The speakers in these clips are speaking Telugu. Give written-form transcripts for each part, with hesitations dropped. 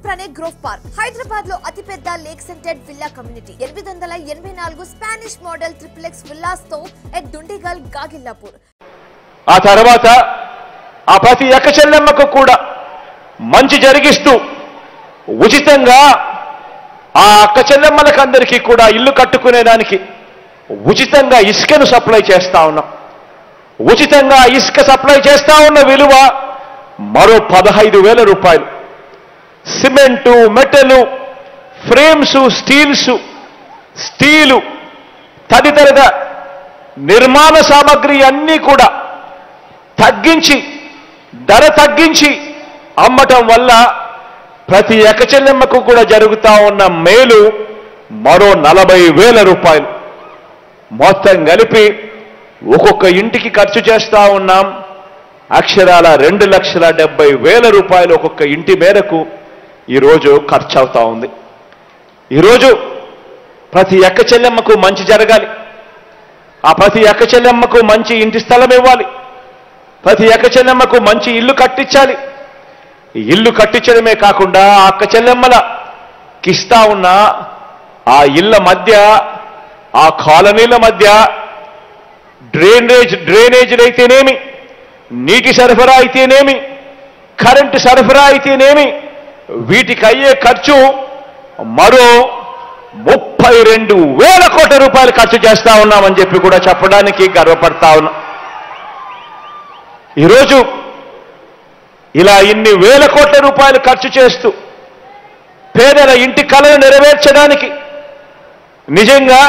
ప్రనే గ్రోవ్ పార్క్ హైదరాబాద్ లో అతిపెద్ద lake scented villa community 884 Spanish model triplex villas తో ఎట్ దుండిగల్ గాగిల్లాపూర్. ఆ తర్వాత ఆ ప్రతి ఎక్కచెల్లెమ్మకు కూడా మంచి జరిగిస్తూ ఉచితంగా ఆ అక్కచెల్లెమ్మలకు అందరికీ కూడా ఇల్లు కట్టుకునేదానికి ఉచితంగా ఇసుకను సప్లై చేస్తా ఉన్నాం. ఉచితంగా ఇసుక సప్లై చేస్తా ఉన్న విలువ మరో 15,000 రూపాయలు. సిమెంటు, మెటలు, ఫ్రేమ్స్, స్టీలు తదితర నిర్మాణ సామగ్రి అన్నీ కూడా ధర తగ్గించి అమ్మటం వల్ల ప్రతి ఎక్కచెల్లెమ్మకు కూడా జరుగుతా ఉన్న మేలు మరో 40,000 రూపాయలు. మొత్తం కలిపి ఒక్కొక్క ఇంటికి ఖర్చు చేస్తా ఉన్నాం. అక్షరాల 2,70,000 రూపాయలు ఒక్కొక్క ఇంటి మేరకు ఈరోజు ఖర్చు అవుతా ఉంది. ఈరోజు ప్రతి ఎక్కచెల్లెమ్మకు మంచి జరగాలి. ఆ ప్రతి ఎక్కచెల్లెమ్మకు మంచి ఇంటి స్థలం ఇవ్వాలి. ప్రతి ఎక్కచెల్లెమ్మకు మంచి ఇల్లు కట్టించాలి. ఇల్లు కట్టించడమే కాకుండా ఆ అక్కచెల్లెమ్మలకి ఇస్తా ఉన్న ఆ ఇళ్ల మధ్య, ఆ కాలనీల మధ్య డ్రైనేజీలు అయితేనేమి, నీటి సరఫరా అయితేనేమి, కరెంటు సరఫరా అయితేనేమి, వీటికి అయ్యే ఖర్చు మరో 32,000 కోట్ల రూపాయలు ఖర్చు చేస్తా ఉన్నామని చెప్పి కూడా చెప్పడానికి గర్వపడతా ఉన్నాం. ఈరోజు ఇలా ఇన్ని వేల కోట్ల రూపాయలు ఖర్చు చేస్తూ పేదల ఇంటి కలను నెరవేర్చడానికి నిజంగా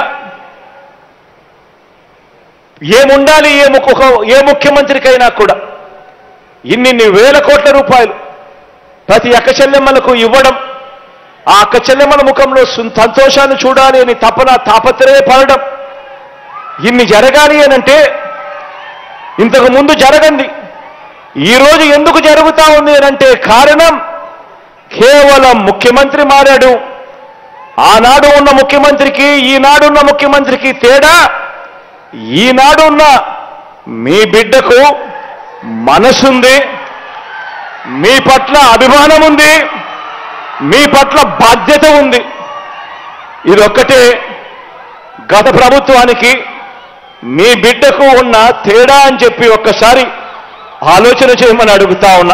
ఏముండాలి ఏ ముఖ్యమంత్రికైనా కూడా ఇన్ని వేల కోట్ల రూపాయలు ప్రతి అక్కచెల్లెమ్మలకు ఇవ్వడం, ఆ అక్కచెల్లెమ్మల ముఖంలో సంతోషాన్ని చూడాలి అని తాపత్రయపడడం, ఇన్ని జరగాలి అనంటే ఇంతకు ముందు జరగండి ఈరోజు ఎందుకు జరుగుతా ఉంది అనంటే కారణం కేవలం ముఖ్యమంత్రి మారాడు. ఆనాడు ఉన్న ముఖ్యమంత్రికి ఈనాడున్న ముఖ్యమంత్రికి తేడా, ఈనాడున్న మీ బిడ్డకు మనసుంది, మీ పట్ల అభిమానం ఉంది, మీ పట్ల బాధ్యత ఉంది. ఇదొక్కటే గత ప్రభుత్వానికి మీ బిడ్డకు ఉన్న తేడా అని చెప్పి ఒక్కసారి ఆలోచన చేయమని అడుగుతా ఉన్నా.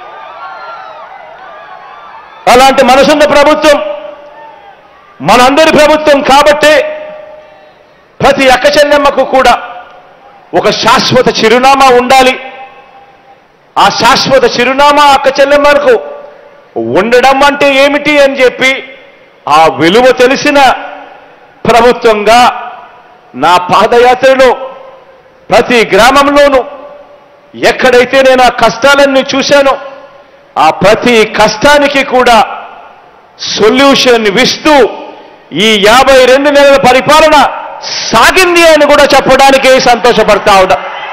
అలాంటి మనసున్న ప్రభుత్వం మనందరి ప్రభుత్వం కాబట్టే ప్రతి అక్కచెల్లెమ్మకు కూడా ఒక శాశ్వత చిరునామా ఉండాలి. ఆ శాశ్వత చిరునామా అక్కచెల్లెమ్మలకు ఉండడం అంటే ఏమిటి అని చెప్పి ఆ విలువ తెలిసిన ప్రభుత్వంగా నా పాదయాత్రలో ప్రతి గ్రామంలోనూ ఎక్కడైతే నేను ఆ కష్టాలన్నీ చూశానో ఆ ప్రతి కష్టానికి కూడా సొల్యూషన్ ఇస్తూ ఈ 52 నెలల పరిపాలన సాగింది అని కూడా చెప్పడానికి సంతోషపడతా ఉన్నా.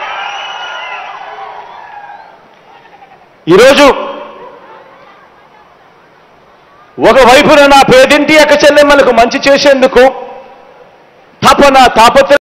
ఈరోజు ఒకవైపున నా పేదింటి అక్కచెల్లెమ్మలకు మంచి చేసేందుకు తాపత్రయం